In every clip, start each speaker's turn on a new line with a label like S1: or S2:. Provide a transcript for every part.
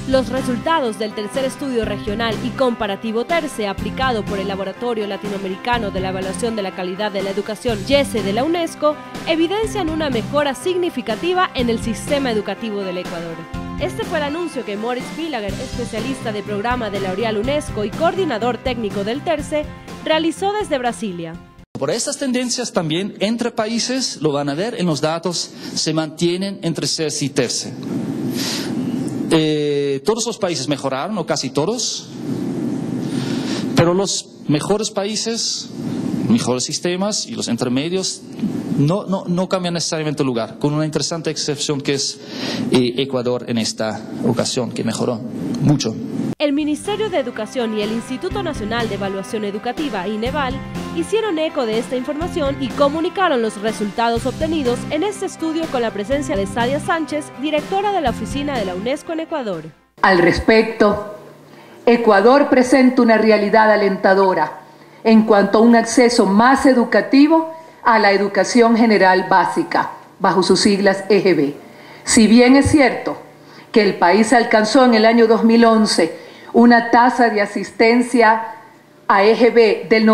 S1: Los resultados del tercer estudio regional y comparativo TERCE, aplicado por el Laboratorio Latinoamericano de la Evaluación de la Calidad de la Educación, YESE, de la UNESCO, evidencian una mejora significativa en el sistema educativo del Ecuador. Este fue el anuncio que Moritz Villager, especialista de programa de L'Oréal UNESCO y coordinador técnico del TERCE, realizó desde Brasilia.
S2: Por estas tendencias también entre países, lo van a ver en los datos, se mantienen entre CERCE y TERCE. Todos los países mejoraron, o casi todos, pero los mejores países, mejores sistemas y los intermedios no cambian necesariamente el lugar, con una interesante excepción que es Ecuador en esta ocasión, que mejoró mucho.
S1: El Ministerio de Educación y el Instituto Nacional de Evaluación Educativa, INEVAL, hicieron eco de esta información y comunicaron los resultados obtenidos en este estudio con la presencia de Sadia Sánchez, directora de la oficina de la UNESCO en Ecuador.
S3: Al respecto, Ecuador presenta una realidad alentadora en cuanto a un acceso más educativo a la educación general básica, bajo sus siglas EGB. Si bien es cierto que el país alcanzó en el año 2011 una tasa de asistencia a EGB del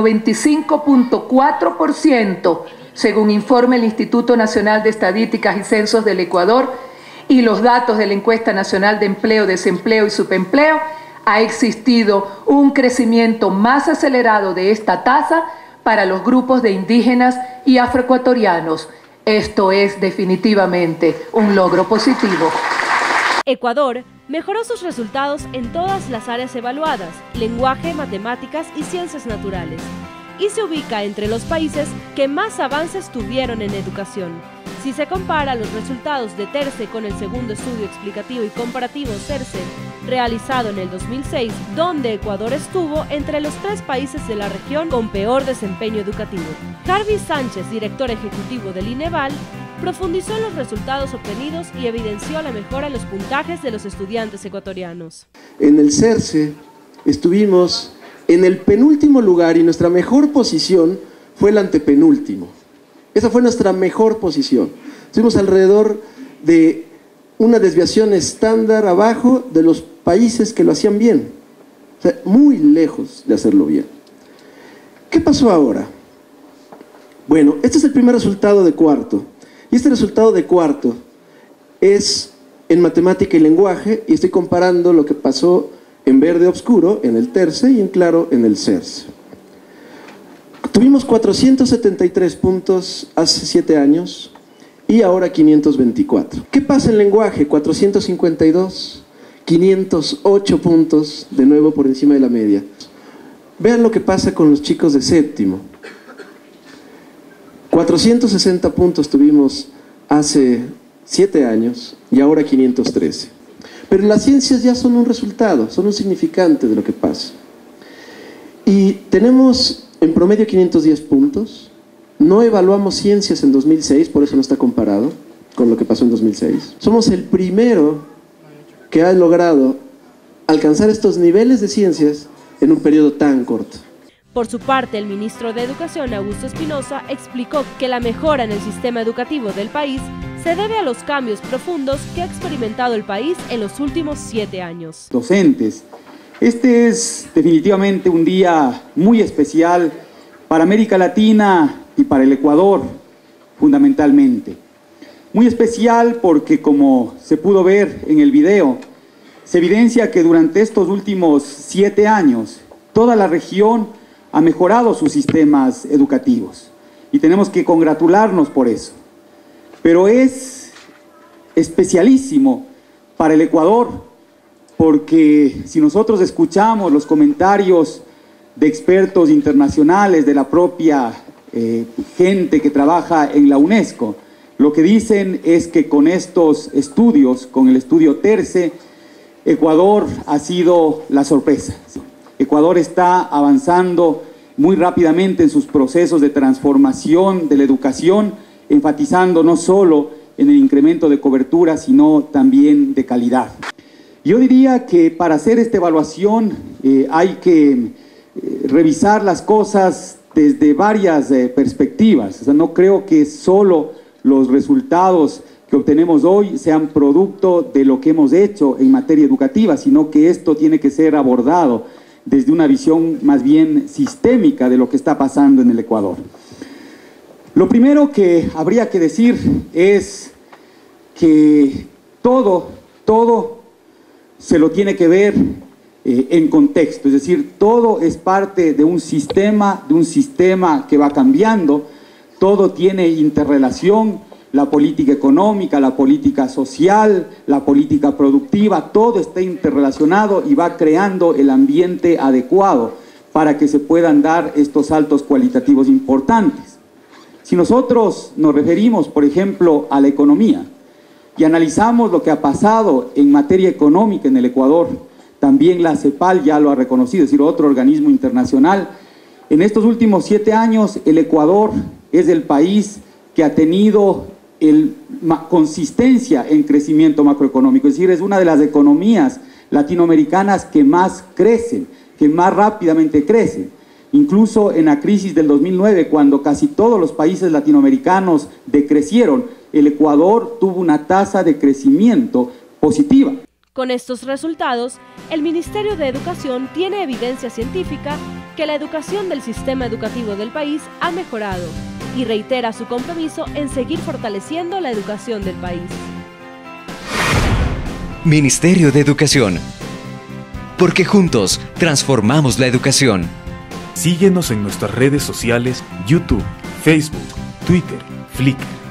S3: 95.4%, según informe el Instituto Nacional de Estadísticas y Censos del Ecuador y los datos de la Encuesta Nacional de Empleo, Desempleo y Subempleo, ha existido un crecimiento más acelerado de esta tasa para los grupos de indígenas y afroecuatorianos. Esto es definitivamente un logro positivo.
S1: Ecuador mejoró sus resultados en todas las áreas evaluadas, lenguaje, matemáticas y ciencias naturales, y se ubica entre los países que más avances tuvieron en educación. Si se compara los resultados de TERCE con el segundo estudio explicativo y comparativo CERCE, realizado en el 2006, donde Ecuador estuvo entre los 3 países de la región con peor desempeño educativo. Jarvis Sánchez, director ejecutivo del INEVAL, profundizó en los resultados obtenidos y evidenció la mejora en los puntajes de los estudiantes ecuatorianos.
S4: En el CERCE estuvimos en el penúltimo lugar y nuestra mejor posición fue el antepenúltimo. Esa fue nuestra mejor posición. Estuvimos alrededor de una desviación estándar abajo de los países que lo hacían bien. O sea, muy lejos de hacerlo bien. ¿Qué pasó ahora? Bueno, este es el primer resultado de cuarto. Y este resultado de cuarto es en matemática y lenguaje, y estoy comparando lo que pasó en verde oscuro en el TERCE y en claro en el CERCE. Tuvimos 473 puntos hace 7 años y ahora 524. ¿Qué pasa en lenguaje? 452, 508 puntos, de nuevo por encima de la media. Vean lo que pasa con los chicos de séptimo. 460 puntos tuvimos hace 7 años y ahora 513. Pero las ciencias ya son un resultado, son un significante de lo que pasa. Y tenemos en promedio 510 puntos. No evaluamos ciencias en 2006, por eso no está comparado con lo que pasó en 2006. Somos el primero que ha logrado alcanzar estos niveles de ciencias en un periodo tan corto.
S1: Por su parte, el ministro de Educación, Augusto Espinosa, explicó que la mejora en el sistema educativo del país se debe a los cambios profundos que ha experimentado el país en los últimos 7 años.
S5: Docentes, este es definitivamente un día muy especial para América Latina y para el Ecuador, fundamentalmente. Muy especial porque, como se pudo ver en el video, se evidencia que durante estos últimos 7 años, toda la región ha mejorado sus sistemas educativos y tenemos que congratularnos por eso. Pero es especialísimo para el Ecuador porque si nosotros escuchamos los comentarios de expertos internacionales, de la propia gente que trabaja en la UNESCO, lo que dicen es que con estos estudios, con el estudio TERCE, Ecuador ha sido la sorpresa. Ecuador está avanzando muy rápidamente en sus procesos de transformación de la educación, enfatizando no solo en el incremento de cobertura, sino también de calidad. Yo diría que para hacer esta evaluación hay que revisar las cosas desde varias perspectivas. O sea, no creo que solo los resultados que que obtenemos hoy sean producto de lo que hemos hecho en materia educativa, sino que esto tiene que ser abordado desde una visión más bien sistémica de lo que está pasando en el Ecuador. Lo primero que habría que decir es que todo se lo tiene que ver en contexto, es decir, todo es parte de un sistema que va cambiando, todo tiene interrelación, la política económica, la política social, la política productiva, todo está interrelacionado y va creando el ambiente adecuado para que se puedan dar estos saltos cualitativos importantes. Si nosotros nos referimos, por ejemplo, a la economía y analizamos lo que ha pasado en materia económica en el Ecuador, también la CEPAL ya lo ha reconocido, es decir, otro organismo internacional. En estos últimos 7 años, el Ecuador es el país que ha tenido consistencia en crecimiento macroeconómico, es decir, es una de las economías latinoamericanas que más crecen, que más rápidamente crecen. Incluso en la crisis del 2009, cuando casi todos los países latinoamericanos decrecieron, el Ecuador tuvo una tasa de crecimiento positiva.
S1: Con estos resultados, el Ministerio de Educación tiene evidencia científica que la educación del sistema educativo del país ha mejorado y reitera su compromiso en seguir fortaleciendo la educación del país.
S6: Ministerio de Educación. Porque juntos transformamos la educación.
S7: Síguenos en nuestras redes sociales: YouTube, Facebook, Twitter, Flickr.